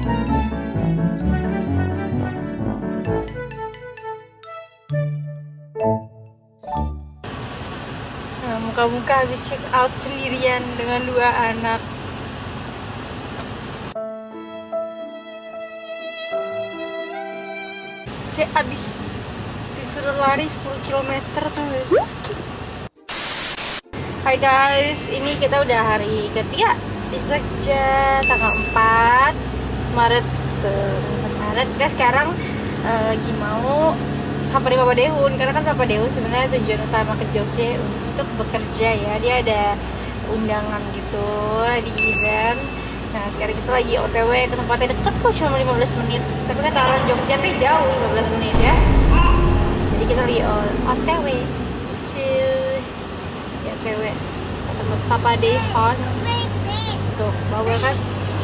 Nah, muka-muka habis check out sendirian dengan 2 anak. Kayak abis disuruh lari 10 km tuh guys. Hai guys, ini kita udah hari ketiga di Jogja, tanggal 4 Maret. Kita sekarang lagi mau sampai Bapak Dehun, karena kan Bapak Dehun sebenarnya tujuan utama ke Jogja untuk bekerja ya. Dia ada undangan gitu di event. Nah sekarang kita lagi OTW ke tempatnya deket kok, cuma 15 menit. Tapi kan taruh Jogja tuh jauh 15 menit ya. Jadi kita lagi OTW cuy. Ya OTW ketemu Papa Dehun. Tuh bawa kan.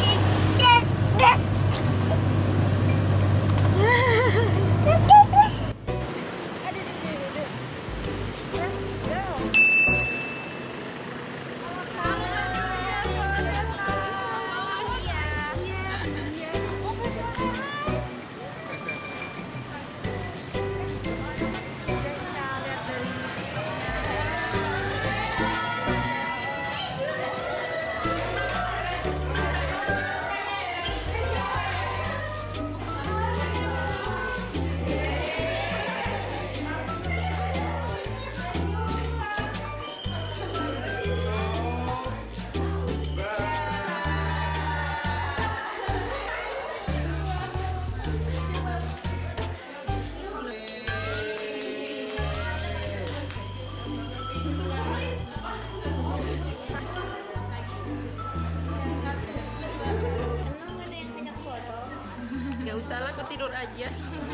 Gak usah lah, aku tidur aja.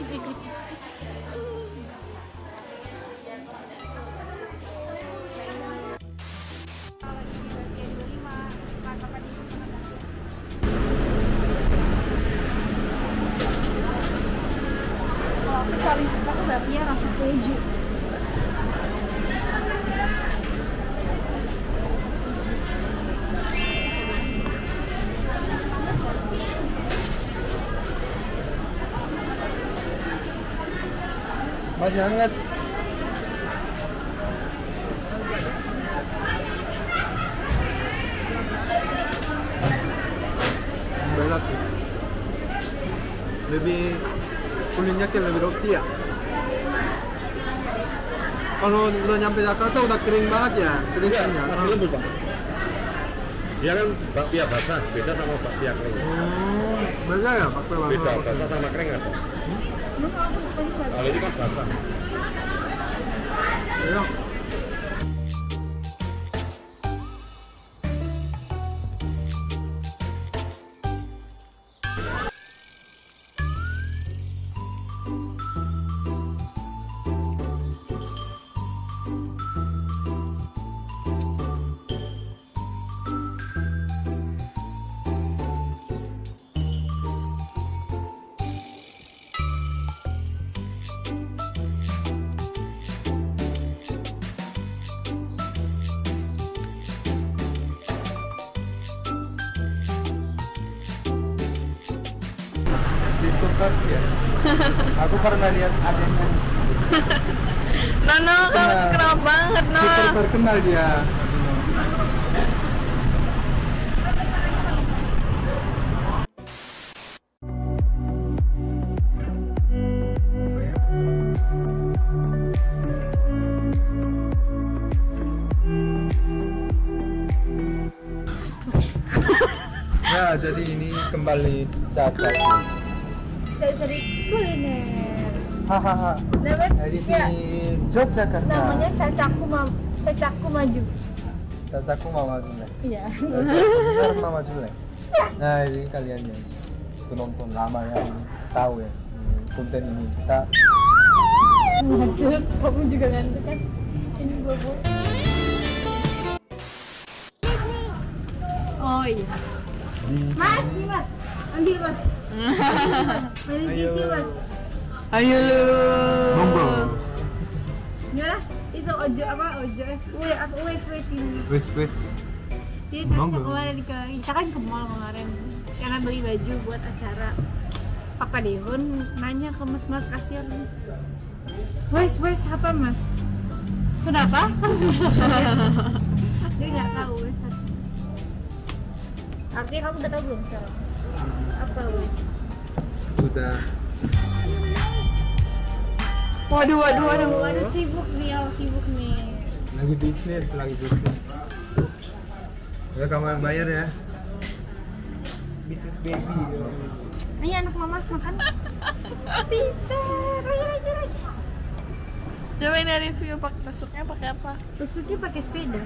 Kalau aku paling suka tuh bakpia rasa keju. Masih hangat. Berat. Lebih kulitnya kayak lebih roti ya. Kalau udah nyampe Jakarta udah kering banget ya, keringannya. Masih lembut bang. Dia kan bakpia basah, beda sama bakpia kering. Beda ya bakpia basah. Beda, basah sama kering ada. Kalau ini kan basah. Ayo. Kulkas ya. Aku pernah lihat adanya. Nono, kamu terkenal banget, Nono. Super terkenal dia. Nah, jadi ini kembali cacaku. Dari kuliner. Hahaha. Dari Yogyakarta. Namanya cacaku maju. Cacaku mau maju nih. Iya. Cacaku mau maju nih. Nah ini kalian yang penonton lama yang tahu ya konten ini kita. Ngantuk, kamu juga ngantuk kan? Ini bobo. Oh iya. Mas, nih mas, ambil mas. Ambil tisu mas. Ayo lu. Monggo. Yalah, itu ojo apa ojo? Wes ini. Wes. Jadi Monggo. kemarin kita kan ke mall kemarin. karena beli baju buat acara. Papa Devon nanya ke mas kasihan. Wes apa mas? Kenapa? Dia nggak tahu wes. Artinya kamu udah tahu belum sekarang? Apa wes? Sudah. Waduh, sibuk nih. Lagi bisnis. Ya kamu yang bayar ya. Bisnis baby. Ayo anak mama makan. Pintar, lagi. Coba ini review tusuknya pakai apa? Tusuknya pakai sepeda.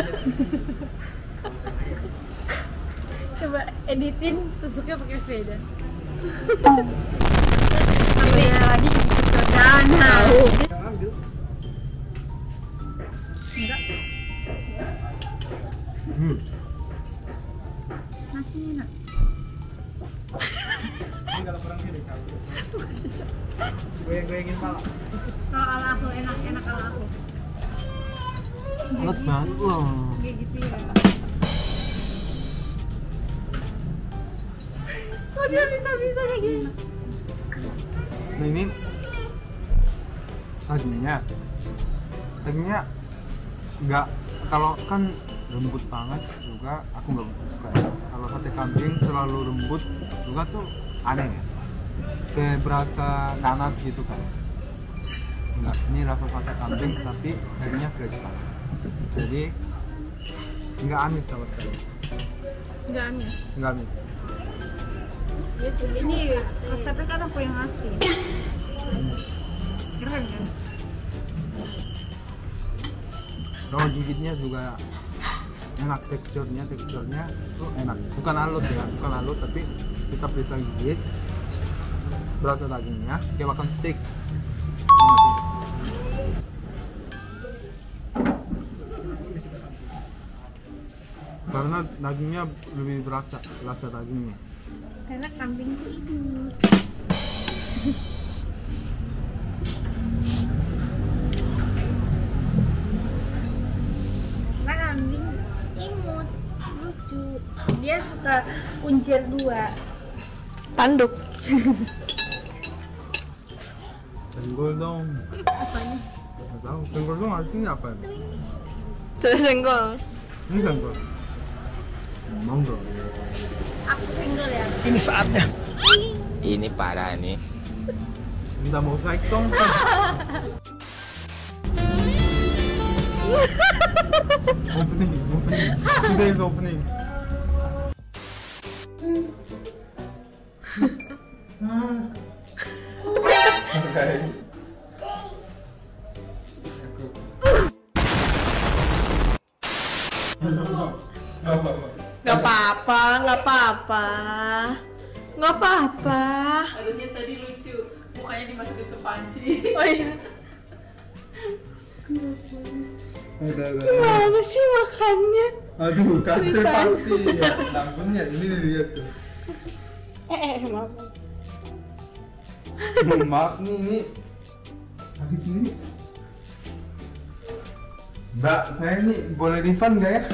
Coba editin tusuknya pakai sepeda. Ini lagi sederhana. Enggak. Nasi enak. Ini kalau kurang gini campur. Goyang-goyangin pala. Kalau ala aku enak ala aku. Enak banget loh. Kayak gitu ya. Kok dia bisa kayak gini? Nah ini dagingnya nggak, kalau kan lembut banget juga aku nggak begitu suka ya. Kalau sate kambing terlalu lembut juga tuh aneh ya, kayak berasa nanas gitu kan. Enggak, ini rasa sate kambing tapi dagingnya fresh banget, jadi nggak amis sama sekali. Enggak amis. Nggak amis. Yes, ini resepnya kan aku yang ngasih. Keren kan? Kalau gigitnya juga enak, teksturnya tuh enak. Bukan halus tapi kita bisa gigit, berasa dagingnya kayak makan steak. Karena dagingnya lebih berasa dagingnya. Karena kambing itu ini. Kambing imut, lucu. Dia suka kuncir 2. Tanduk. Senggol dong. Apanya? Nggak tahu. Senggol dong artinya apa? Coba senggol. Ini senggol. Monggo. Aku single ya. Ini saatnya. Ini parah nih. Minta mau naik dong. Opening. Today is opening. Okay. Gak apa-apa. Harusnya tadi lucu, mukanya dimasukin ke panci. Oh iya. Gimana sih makannya? Aduh, kader pasti ya. Lampunya ini dilihat tuh. Maaf. Maaf nih, ini habis ini. Mbak, saya ini boleh refund nggak ya?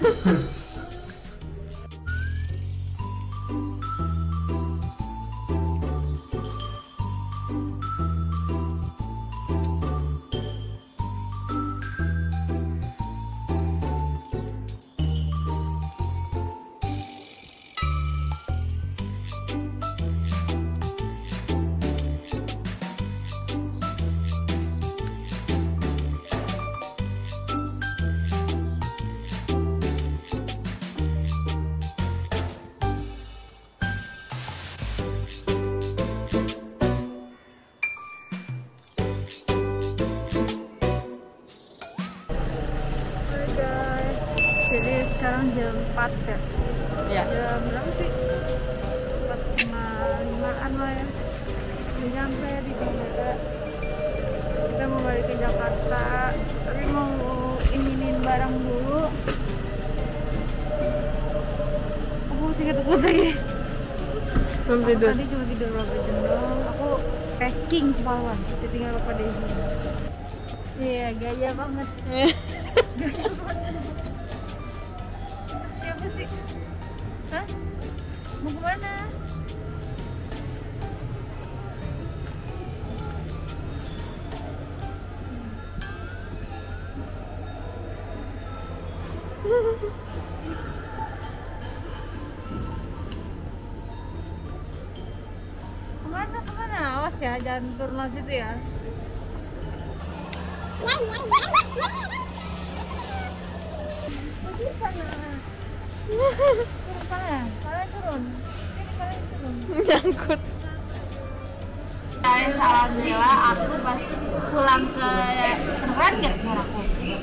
Jadi sekarang jam 4 ya? Ya. Jam berapa sih? 4:30-an lah ya. Udah nyampe di bandara. Kita mau balik ke Jakarta, tapi mau inginin barang dulu. Aku masih ketukut lagi. Belum tidur. Tadi cuma tidur berapa jam doang. Aku packing semalam, tinggal Papa Devon. Iya, gaya banget. Siapa sih? Hah? Mau kemana? Kemana? Awas ya, jangan turun situ ya. Di sana. Turun sana. Kalian turun. Sini kalian turun. Nyangkut. Guys, alhamdulillah aku pas pulang ke keren nggak suara aku?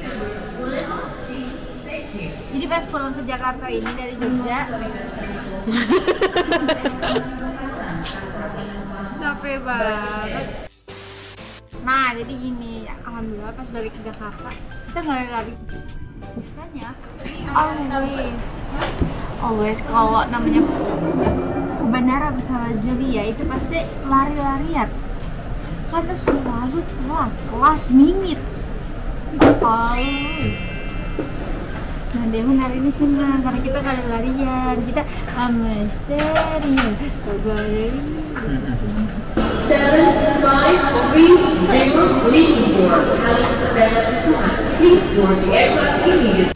Jadi pas pulang ke Jakarta ini dari Jogja capek banget. Nah jadi gini, alhamdulillah pas balik ke Jakarta kita nggak lari. Biasanya always kalau namanya ke bandara bersama Julia itu pasti lari-larian karena selalu telat last minute. Nah Dewan hari ini senang karena kita lari-larian, kita misteri kembali. 753 leaving for Halim Perdana Kusuma. Please board the aircraft immediately.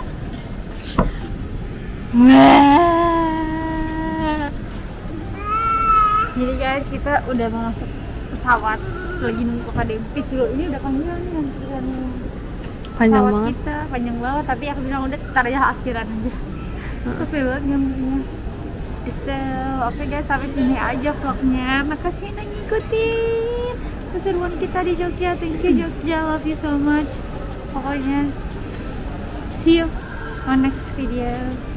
Jadi guys kita udah mau masuk pesawat, lagi nunggu Kak Dempis dulu. Ini udah panjang nih antrian Panjang pesawat banget. kita, panjang banget. Tapi aku bilang udah tar aja akhiran aja. Capek banget ngambilnya. Gitu. Oke guys, sampai sini aja vlognya. Makasih udah ngikutin keseruan kita di Jogja. Thank you Jogja, love you so much. Pokoknya see you on next video.